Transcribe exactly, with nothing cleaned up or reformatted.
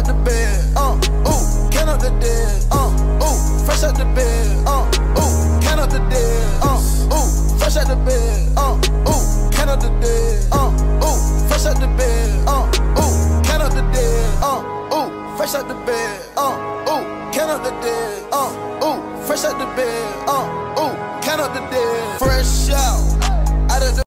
out the bed, uh, ooh, count up the dead, uh, ooh, fresh out the bed, uh, ooh, count up the dead, uh, ooh, fresh out the bed, uh, ooh, count up the dead, uh, ooh, fresh out the bed, uh, ooh, count up the dead, uh, ooh, fresh out the bed, uh, ooh, count up the dead, uh, ooh, fresh out the bed, uh, ooh, count up the dead, fresh out, out of the